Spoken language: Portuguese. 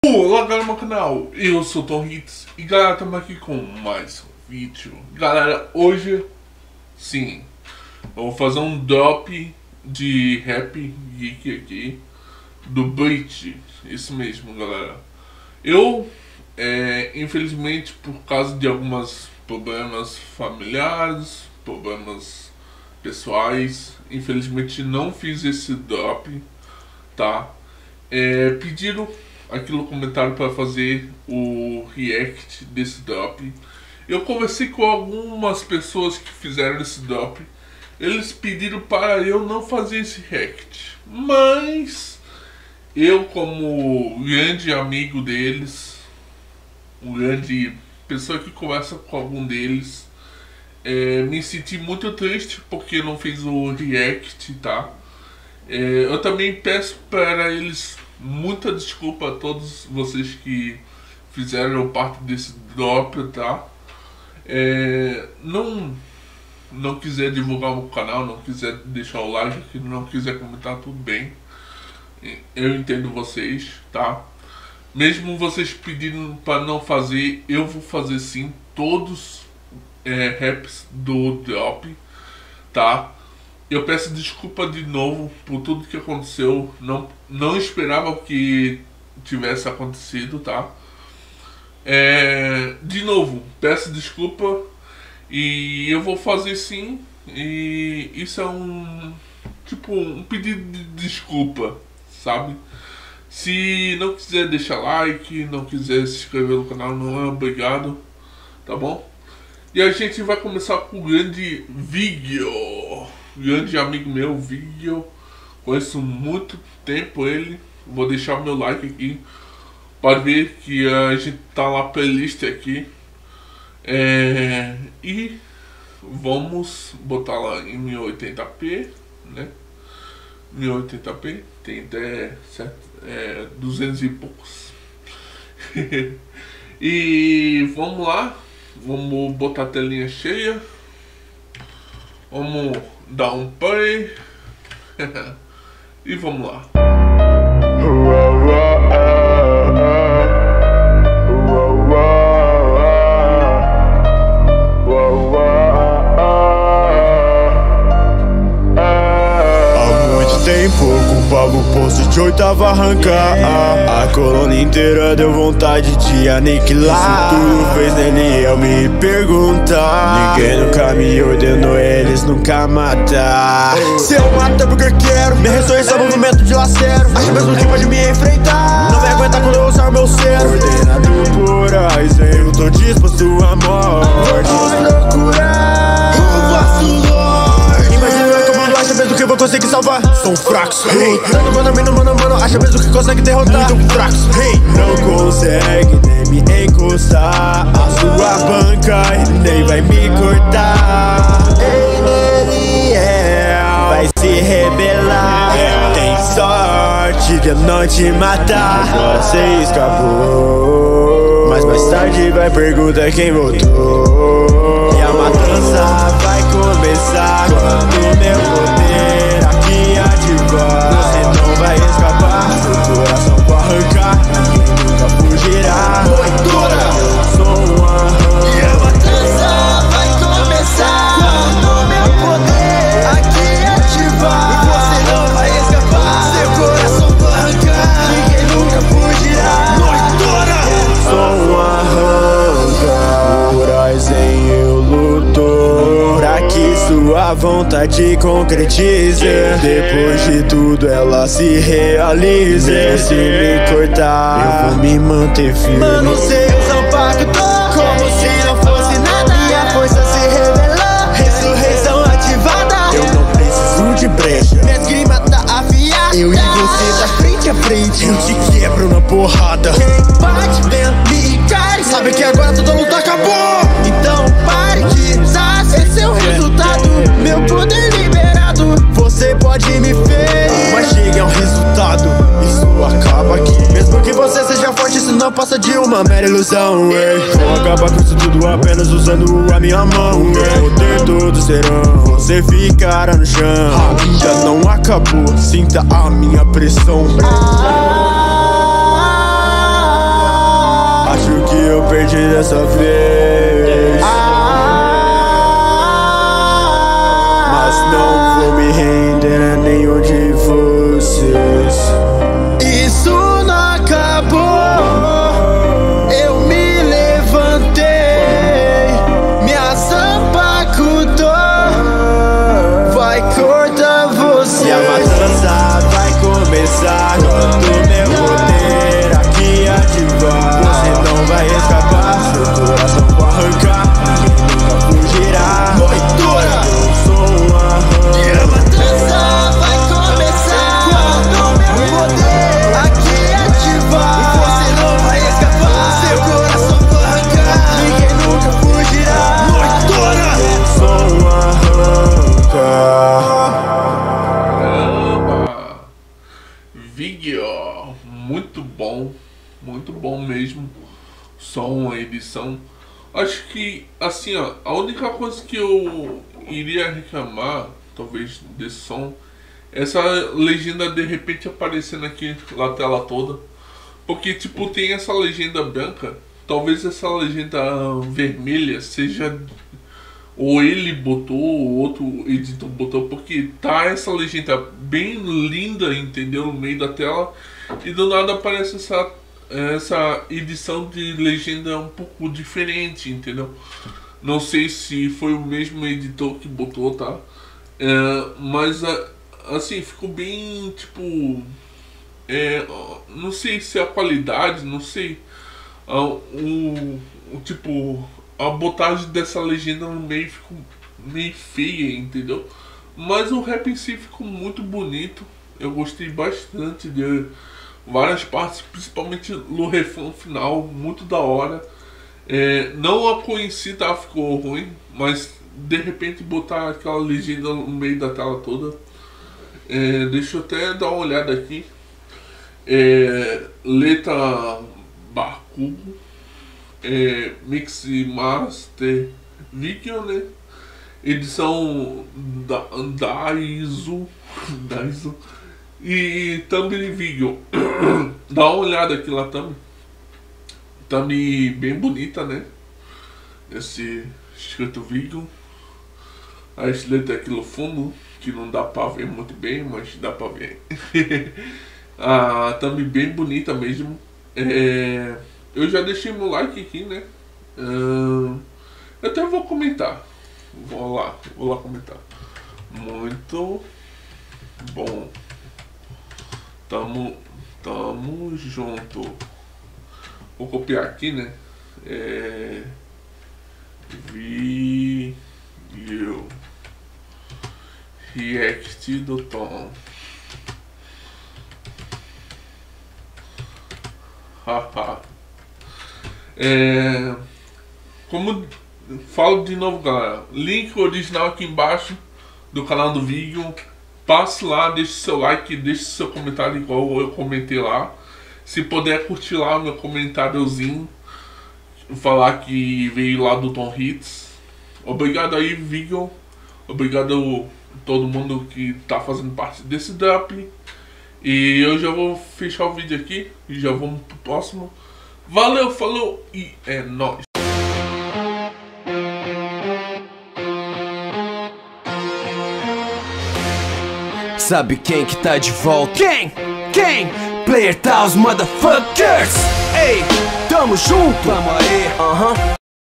Olá galera do meu canal, eu sou o Tom Hits e galera, estamos aqui com mais um vídeo. Galera, hoje sim, eu vou fazer um drop de rap geek aqui do Bleach, isso mesmo galera. Eu, infelizmente por causa de alguns problemas familiares, problemas pessoais, infelizmente não fiz esse drop, tá? Pediram aqui no comentário para fazer o react desse drop. Eu conversei com algumas pessoas que fizeram esse drop. Eles pediram para eu não fazer esse react, mas eu, como grande amigo deles, uma grande pessoa que conversa com algum deles, me senti muito triste porque não fiz o react, tá? Eu também peço para eles muita desculpa a todos vocês que fizeram parte desse drop, tá? Não quiser divulgar o canal, não quiser deixar o like, não quiser comentar, tudo bem. Eu entendo vocês, tá? Mesmo vocês pedindo para não fazer, eu vou fazer sim todos raps do drop, tá? Eu peço desculpa de novo por tudo que aconteceu. Não esperava que tivesse acontecido, tá? De novo, peço desculpa e eu vou fazer sim. E isso é um pedido de desculpa, sabe? Se não quiser deixar like, não quiser se inscrever no canal, não é obrigado, tá bom? E a gente vai começar com o grande vídeo. Grande amigo meu, vídeo, conheço muito tempo ele. Vou deixar meu like aqui. Pode ver que a gente tá lá playlist aqui. E vamos botar lá em 1080p, né? 1080p, tem até 200 e poucos. E vamos lá, vamos botar a telinha cheia. Vamos dar um play e vamos lá. Pago o posto de oitava arrancar. A colônia inteira deu vontade de aniquilar. Se tudo fez nele eu me perguntar. Ninguém nunca me ordenou, eles nunca matar. Se eu mato é porque eu quero. Minha ressurreição é movimento de lacero. Acho mesmo que pode me enfrentar. Não vai aguentar quando eu usar meu ser. Ordenado por Aizen, eu tô disposto a morte. Vamos procurar o vosso Lorde. Imagina eu comando, acha mesmo que eu vou conseguir salvar. São fracos, hey. Tanto mano, acha mesmo que consegue derrotar. Tão fracos, hey. Não consegue nem me encostar. A sua banca nem vai me cortar. Vai se rebelar. Tem sorte de eu não te matar. Agora cê escapou, mas mais tarde vai perguntar quem voltou. E a matança vai começar quando meu poder aqui ativar. Você não vai escapar, seu coração vai arrancar. Ninguém nunca fugirá. Eu sou um arranjo. E a matança vai começar quando meu poder aqui ativar. E você não vai escapar, seu coração vai arrancar. Ninguém nunca fugirá. Eu sou um arranca. Por Aizen eu luto pra que sua vontade concretize. Depois de tudo ela se realize. Se me cortar, eu vou me manter firme. Mano, cê usa um pacto como se não fosse nada. E a força se revelou, ressurreição ativada. Eu não preciso de brecha, minha esgrima tá afiada. Eu e você tá frente a frente, eu te quebro na porrada. Quem bate vem me cai, sabe que agora toda luta acabou. Então pare de usar, esse é o resultado. Meu poder liberado, você pode me ferir, mas chega ao resultado, isso acaba aqui. Mesmo que você seja forte, isso não passa de uma mera ilusão. Vou acabar com isso tudo apenas usando a minha mão. O poder todos serão, você ficará no chão. Ainda não acabou, sinta a minha pressão. perdi dessa vez. Mas não vou me render a nenhum de vocês. Isso não acabou. Eu me levantei, minha zampa cutou, vai cortar você. E a matança vai começar quando meu poder aqui ativar. Você não vai escapar, seu coração vai arrancar, ninguém nunca fugirá. Noitora, eu sou um arranca. E a matança vai começar quando meu poder aqui ativar. Você não vai escapar, seu coração vai arrancar, ninguém nunca fugirá. Noitora, eu sou um arranca. Vídeo muito bom mesmo. Som, a edição. Acho que assim, ó, a única coisa que eu iria reclamar, talvez, desse som, é essa legenda de repente aparecendo aqui na tela toda. Porque tipo, tem essa legenda branca, talvez essa legenda vermelha seja ou ele botou, ou outro editor botou, porque tá essa legenda bem linda, entendeu? No meio da tela, e do nada aparece essa edição de legenda um pouco diferente, entendeu? Não sei se foi o mesmo editor que botou, tá? Mas assim, ficou bem tipo... não sei se é a qualidade, não sei. Tipo... A botagem dessa legenda no meio ficou meio feia, entendeu? Mas o rap em si ficou muito bonito. Eu gostei bastante de várias partes, principalmente no refrão final, muito da hora. Não a conheci, tá? Ficou ruim, mas de repente botar aquela legenda no meio da tela toda. Deixa eu até dar uma olhada aqui. Letra Barcudo. Mix e Master Video, né? Edição da ISO e thumb video. Dá uma olhada aqui lá também. Thumb bem bonita, né? Esse escrito vídeo. As letras aqui no fundo, que não dá pra ver muito bem, mas dá pra ver. A thumb bem bonita mesmo. Eu já deixei meu like aqui, né? Eu até vou comentar. Vou lá comentar. Muito bom. Tamo junto. Vou copiar aqui, né? Vídeo react do Tom. Haha. Como falo de novo, galera, link original aqui embaixo do canal do vídeo. Passe lá, deixe seu like, deixe seu comentário igual eu comentei lá. Se puder curtir lá meu comentáriozinho, falar que veio lá do Tom Hits. Obrigado aí, vídeo. Obrigado a todo mundo que tá fazendo parte desse drop. E eu já vou fechar o vídeo aqui e já vamos pro próximo. Valeu, falou e é nóis. Sabe quem que tá de volta? Quem? Player Taos, motherfuckers. Ei, tamo junto, vamos aí.